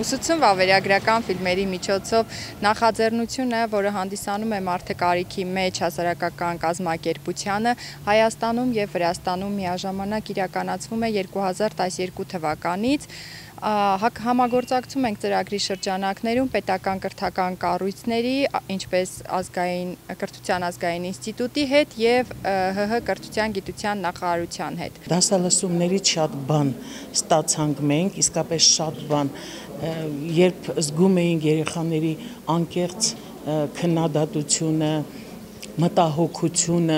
Ուսուցում վավերագրական ֆիլմերի միջոցով նախաձեռնությունը, որը հանդիսանում է մարդկարիքի մեջ հասարակական կազմակերպությանը, Հայաստանում և Վրաստանում միաժամանակ իրականացվում է 2012 թվականից։ Համագործակցում ենք ծրագրի շրջանակներում պետական կրթական կառույցների, ինչպես Կրթության ազգային ինստիտուտի հետ և ՀՀ կրթության գիտության նախարարության հետ։ Դասալսումներից շատ բան ստացանք մենք, իսկապես շատ բան, երբ զգում էինք երեխաների անկեղծ քննադատությունը, մտահոգությունը,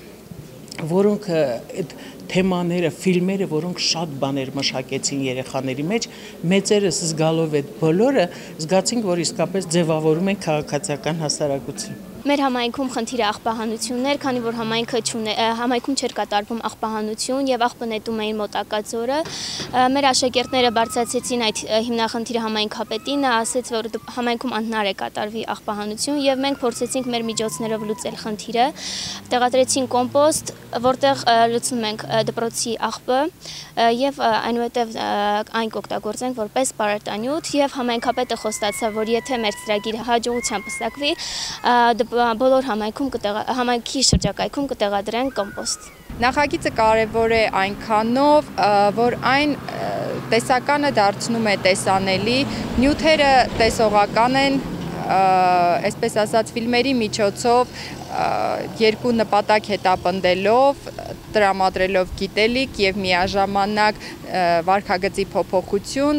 որոնք այդ թեմաները, ֆիլմերը, որոնք շատ բաներ մշակեցին երեխաների մեջ, մեծերս զգալով այդ բոլորը, զգացինք, որ իսկապես ձևավորում են քաղաքացիական հասարակություն։ Մեր համայնքում խնդիրը աղբահանությունն էր, քանի որ համայնքում չէր կատարվում աղբահանություն եւ աղբը նետում էին մոտակա ձորը։ Մեր աշակերտները բարձրացեցին այդ հիմնախնդիրը համայնքապետին, նա ասաց, որ համայնքում անհնար է կատարվի աղբահանություն եւ մենք փորձեցինք մեր միջոցներով լուծել խնդիրը։ Տեղադրեցինք կոմպոստ, որտեղ լուծում ենք դպրոցի աղբը եւ այնուհետեւ այն կօգտագործենք որպես պարարտանյութ եւ համայնքապետը խոստացավ, որ եթե մեր ծրագիրը հաջողությամբ պսակվի, բոլոր համայնքի շրջակայքում կտեղադրեն կոմպոստ։ Նախագիծը կարևոր է այնքանով, որ այն տեսականը դարձնում է տեսանելի, նյութերը տեսողական են, այսպես ասած ֆիլմերի միջոցով երկու նպատակ հետապնդելով, տրամադրելով գիտելիք եւ միաժամանակ վարքագծի փոփոխություն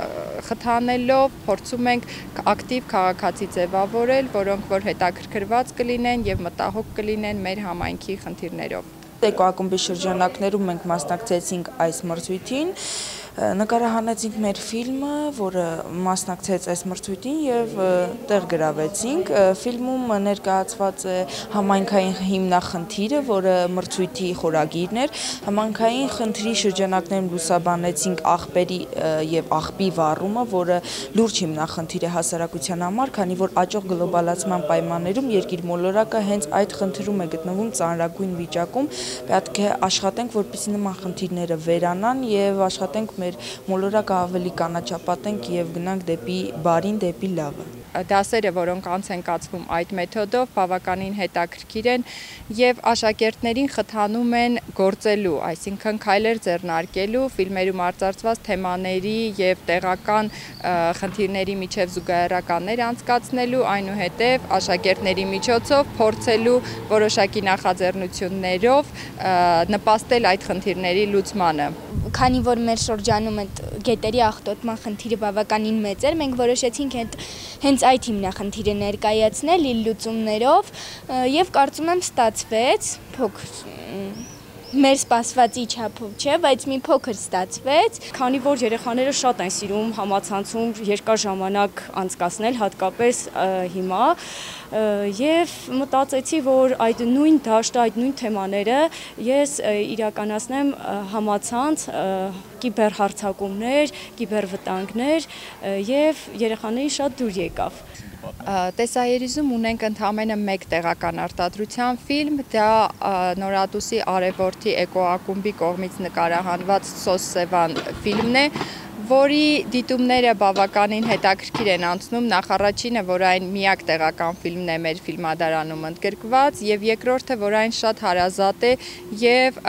խթանելով փորձում ենք ակտիվ քաղաքացի ձևավորել, որոնք որ հետաքրքրված կլինեն եւ մտահոգ կլինեն մեր համայնքի խնդիրներով։ Ակումբի շրջանակներում մենք մասնակցեցինք այս մրցույթին, նկարահանեցինք մեր ֆիլմը, որը մասնակցեց այս մրցույթին եւ տեղ գրավեցինք։ Ֆիլմում ներկայացված է համայնքային հիմնախնդիրը, որը մրցույթի խորագիրն էր։ Համայնքային խնդրի շրջանակներում լուսաբանեցինք աղբերի եւ աղբի վառումը, որը լուրջ հիմնախնդիր է հասարակության համար, քանի որ աճող գլոբալացման պայմաններում երկիր մոլորակը հենց այդ խնդրում է գտնվում ծանրագույն վիճակում։ Պետք է աշխատենք, որպեսզի նման խնդիրները վերանան եւ աշխատենք մեր մոլորակը ավելի կանաչապատենք եւ գնանք դեպի բարին, դեպի լավը։ Դասերը, որոնք անց են կացվում այդ մեթոդով, բավականին հետաքրքիր են եւ աշակերտներին խթանում են գործելու, այսինքն քայլեր ձեռնարկելու, ֆիլմերում արծարծված թեմաների եւ տեղական խնդիրների միջև զուգահեռականներ անցկացնելու, այնուհետեւ աշակերտների միջոցով փորձելու որոշակի նախաձեռնություններով նպաստել այդ խնդիրների լուծմանը։ Քանի որ մեր շրջանում այդ գետերի աղտոտման խնդիրը բավականին մեծ էր, մենք որոշեցինք հենց այդ հիմնախնդիրը ներկայացնել իր լուծումներով եւ կարծում եմ ստացվեց, մեր սպասվածի չափով չէ, բայց մի փոքր ստացվեց, քանի որ երեխաները շատ են սիրում համացանցում երկար ժամանակ անցկացնել, հատկապես հիմա, եւ մտածեցի, որ այդ նույն դաշտը, այդ նույն թեմաները ես իրականացնեմ համացանց, կիբերհարձակումներ, կիբերվտանգներ եւ երեխաներին շատ դուր եկավ։ Տեսահերիզում ունենք ընդամենը մեկ տեղական արտադրության ֆիլմ, դա Նորատուսի Արևորդի էկոակումբի կողմից նկարահանված Սոս Սևան ֆիլմն է, որի դիտումները բավականին հետաքրքիր են անցնում, նախառաջինը, որ այն միակ տեղական ֆիլմն է մեր ֆիլմադարանում ընդգրկված, եւ երկրորդը, որ այն շատ հարազատ է եւ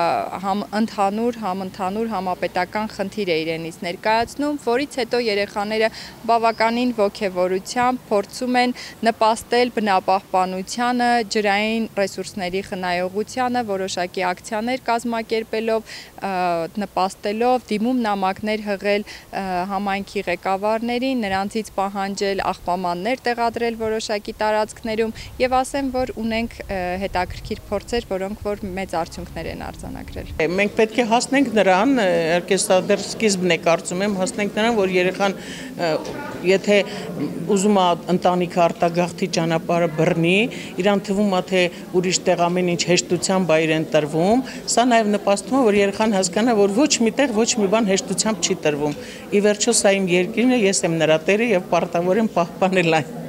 ընդհանուր համապետական խնդիր է իրենից ներկայացնում, որից հետո երեխաները բավականին ոգևորությամբ փորձում են նպաստել բնապահպանությանը, ջրային ռեսուրսների խնայողությանը, որոշակի ակցիաներ կազմակերպելով, նպաստելով, դիմում նամակներ հղել համայնքի ղեկավարներին, նրանցից պահանջել աղբամաններ տեղադրել որոշակի տարածքներում եւ ասեմ, որ ունենք հետաքրքիր փորձեր, որոնք որ մեծ արդյունքներ են արձանագրել։ Մենք պետք է հասնենք նրան, իհարկե սա դեռ սկիզբն է կարծում եմ, հասնենք նրան, որ երեխան եթե ուզում է ընտանիքը արտագաղթի ճանապարհը բռնի, իրան թվում է թե ուրիշ տեղ ամեն ինչ հեշտությամբ է իրեն տրվում, սա նաեւ նպաստում է, որ երեխան հասկանա, որ ոչ մի տեղ ոչ մի բան հեշտությամբ չի տրվում։ Ի վերջո սա իմ երկիրն է, ես եմ նրա տերը եւ պարտավոր եմ պահպանել այն։